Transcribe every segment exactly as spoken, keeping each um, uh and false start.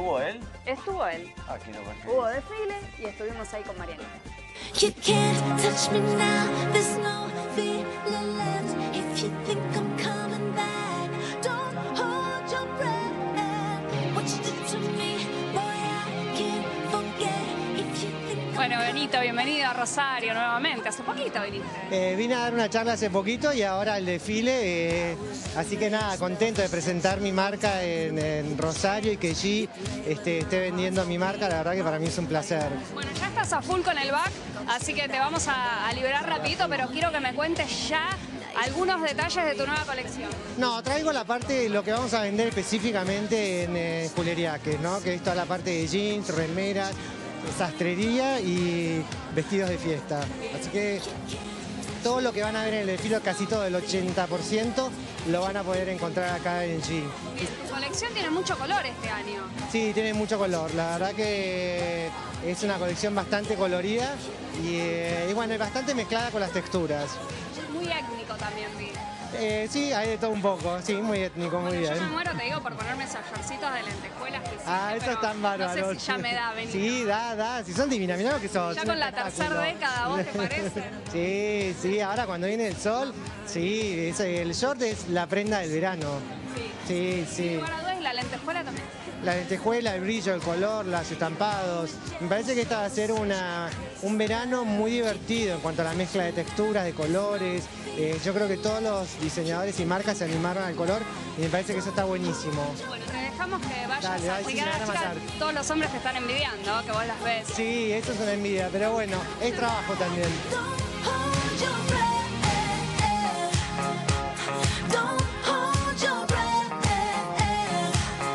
¿Estuvo él? Estuvo él. Ah, quiero ver. Hubo desfile y estuvimos ahí con Marianita. You can't touch me now, there's no feeling left. If you think I'm coming back, don't hold your breath. What you did to me, boy, I can't forget. If you think I'm... Bueno, Benito, bienvenido a Rosario nuevamente. Hace poquito viniste. Eh, vine a dar una charla hace poquito y ahora el desfile, eh, así que nada, contento de presentar mi marca en, en Rosario y que G este, esté vendiendo mi marca, la verdad que para mí es un placer. Bueno, ya estás a full con el back, así que te vamos a, a liberar rapidito, pero quiero que me cuentes ya algunos detalles de tu nueva colección. No, traigo la parte de lo que vamos a vender específicamente en eh, Julieriaque, ¿no? Que es toda la parte de jeans, remeras, sastrería y vestidos de fiesta. Así que todo lo que van a ver en el desfile, casi todo, el ochenta por ciento, lo van a poder encontrar acá en G. Bien, tu colección tiene mucho color este año. Sí, tiene mucho color. La verdad que es una colección bastante colorida y, eh, y bueno, bastante mezclada con las texturas. Muy étnico también vi. Eh, sí, hay de todo un poco. Sí, muy étnico, muy Bueno, bien. yo me muero, te digo, por ponerme esos shortcitos de lentejuelas que hiciste, Ah, eso pero están bárbaros. no sé si ya me da, Benito. Sí, da, da. Si son divinas, mirá lo que sos. Ya un con la tercera espectáculo. década, ¿vos te parece? Sí, sí, ahora cuando viene el sol, sí, es- el short es la prenda del verano. Sí, Sin sí. lugar a dudas, y la lentejuela también. La lentejuela, el brillo, el color, los estampados. Me parece que esta va a ser una, un verano muy divertido en cuanto a la mezcla de texturas, de colores. Eh, yo creo que todos los diseñadores y marcas se animaron al color y me parece que eso está buenísimo. Bueno, te dejamos que vayas Dale, a dale, sí, seguir me a van las a chicas, matar. todos los hombres que están envidiando, que vos las ves. Sí, eso es una envidia, pero bueno, es trabajo también. Don't hold your breath. Don't hold your breath.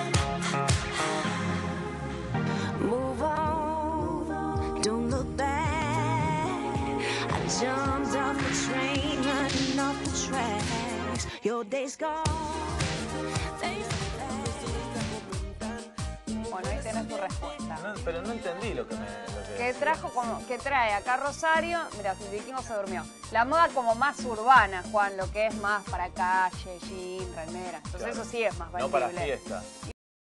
Move on, don't look back. I jumped off the train, running off the tracks. Your day's gone. Bueno, ahí tenés tu respuesta. No, pero no entendí lo que me... Lo que ¿Qué trajo como, qué trae acá Rosario? Mira, el vikingo se durmió. La moda como más urbana, Juan, lo que es más para calle, jean, remera. Entonces Claro. eso sí es más No para vendible. fiesta.